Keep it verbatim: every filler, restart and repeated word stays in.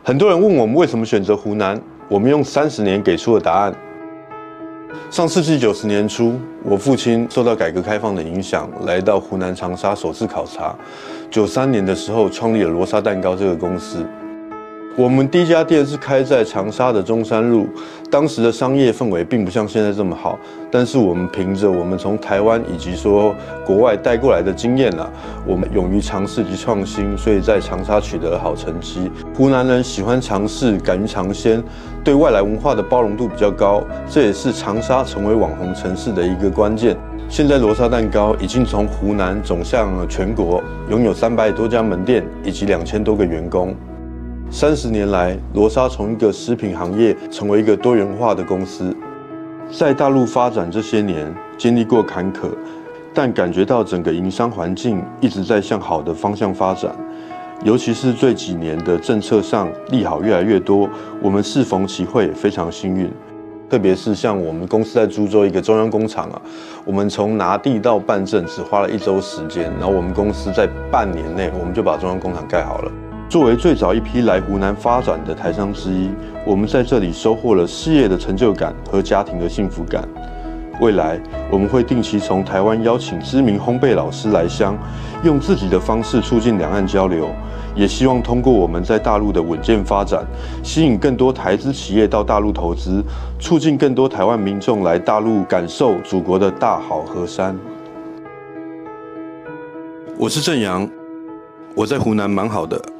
很多人问我们为什么选择湖南，我们用三十年给出了答案。上世纪九十年初，我父亲受到改革开放的影响，来到湖南长沙首次考察。九三年的时候，创立了罗莎蛋糕这个公司。我们第一家店是开在长沙的中山路，当时的商业氛围并不像现在这么好，但是我们凭着我们从台湾以及说国外带过来的经验啊，我们勇于尝试及创新，所以在长沙取得了好成绩。湖南人喜欢尝试，敢于尝鲜，对外来文化的包容度比较高，这也是长沙成为网红城市的一个关键。现在罗莎蛋糕已经从湖南走向了全国，拥有三百多家门店以及两千多个员工。三十年来，罗莎从一个食品行业成为一个多元化的公司。在大陆发展这些年，经历过坎坷，但感觉到整个营商环境一直在向好的方向发展。尤其是这几年的政策上利好越来越多，我们适逢其会，非常幸运。特别是像我们公司在株洲一个中央工厂啊，我们从拿地到办证只花了一周时间，然后我们公司在半年内我们就把中央工厂盖好了。作为最早一批来湖南发展的台商之一，我们在这里收获了事业的成就感和家庭的幸福感。未来我们会定期从台湾邀请知名烘焙老师来乡，用自己的方式促进两岸交流，也希望通过我们在大陆的稳健发展，吸引更多台资企业到大陆投资，促进更多台湾民众来大陆感受祖国的大好河山。我是郑阳，我在湖南蛮好的。